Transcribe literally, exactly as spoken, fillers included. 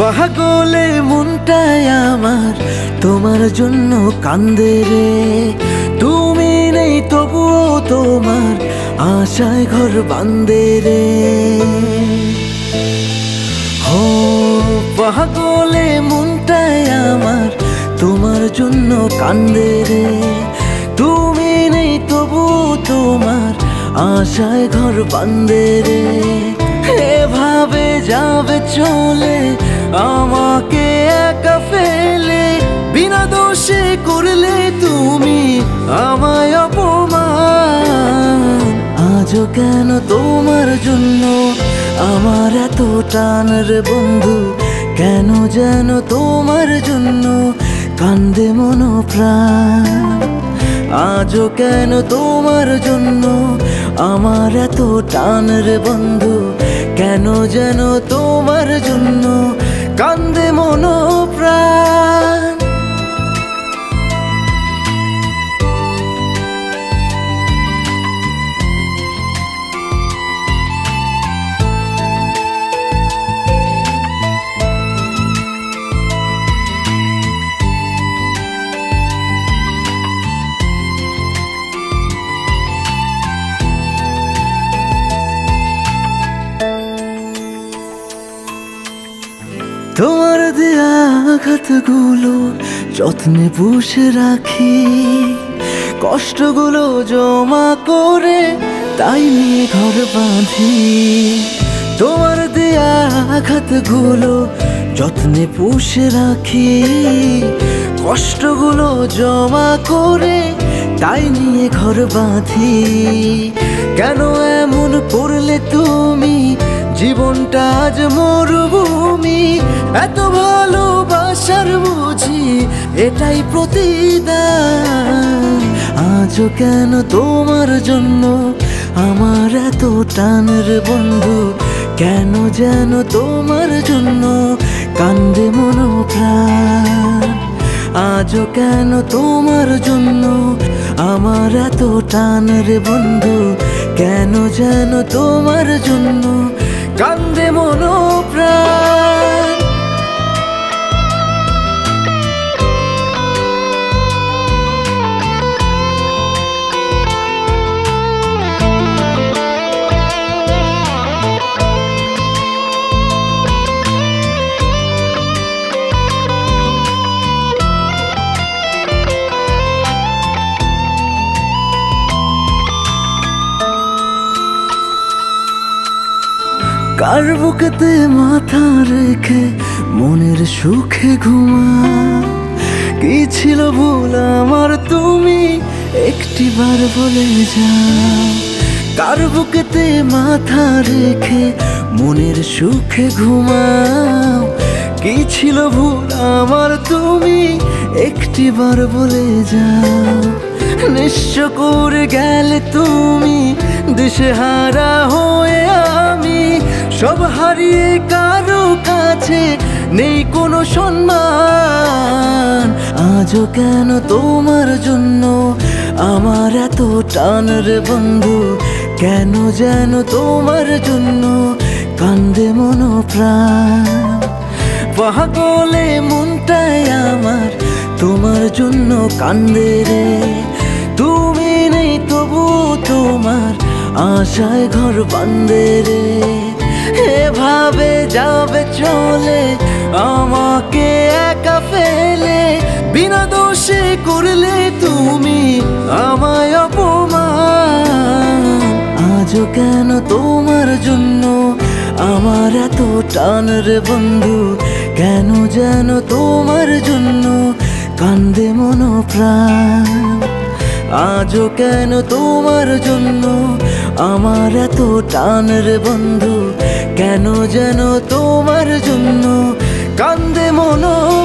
পাগলে মনটাই আমার তোমার জন্য কান্দে রে। তুমি নেই তবুও তোমার আশায় ঘর বাঁধে রে। হো পাগলে মনটাই আমার তোমার জন্য কান্দে রে। তুমি নেই তবুও তোমার আশায় ঘর বাঁধে রে। এভাবে যাবে চলে আমাকে একা ফেলে, বিনা দোষে করলে তুমি আমায় অপমান। আজও কেন তোমার জন্য আমার এত টান রে বন্ধু, কেন যেন তোমার জন্য কান্দে মন প্রাণ। আজও কেন তোমার জন্য আমার এত টান রে বন্ধু, কেন যেন তোমার জন্য কান্দে মন প্রাণ। তোমার দেয়া আঘাতগুলো যত্নে পুষে রাখি, কষ্টগুলো জমা করে তাই নিয়ে ঘর বাঁধি। তোমার দেয়া আঘাতগুলো যত্নে পুষে রাখি, কষ্টগুলো জমা করে তাই নিয়ে ঘর বাঁধি। কেন এমন করলে তুমি, জীবনটা আজ মরুভূমি। এত ভালোবাসার বুঝি এটাই প্রতিদান। আজও কেন তোমার জন্য আমার এত টান রে বন্ধু, কেন যেন তোমার জন্য কান্দে মন প্রাণ। আজও কেন তোমার জন্য আমার এত টান রে বন্ধু, কেন যেন তোমার জন্য কান্দে মন প্রাণ। কার বুকেতে মাথা রেখে মনের সুখে ঘুমা, কি ছিল ভুল আমার তুমি একটিবার বলে যাও। কার বুকেতে মাথা রেখে মনের সুখে ঘুমাও, কি ছিল ভুল আমার তুমি একটিবার বলে যাও। নিঃস্ব করে গেলে তুমি দিশেহারা হয়ে, আমি সব হারিয়ে কারো কাছে নেই কোনো সম্মান। আজও কেন তোমার জন্য আমার এত টান রে বন্ধু, কেন যেন তোমার জন্য কান্দে মন প্রাণ। পাগলে মনটাই আমার তোমার জন্য কান্দে রে। তুমি নেই তবু তোমার আশায় ঘর বাঁধে রে। এভাবে যাবে চলে আমাকে একা ফেলে, বিনা দোষে করলে তুমি আমায় অপমান। আজও কেন তোমার জন্য আমার এত টান রে বন্ধু, কেন যেন তোমার জন্য কান্দে মন প্রাণ। আজও কেন তোমার জন্য আমার এত টান রে বন্ধু, কেন যেন তোমার জন্য কান্দে মন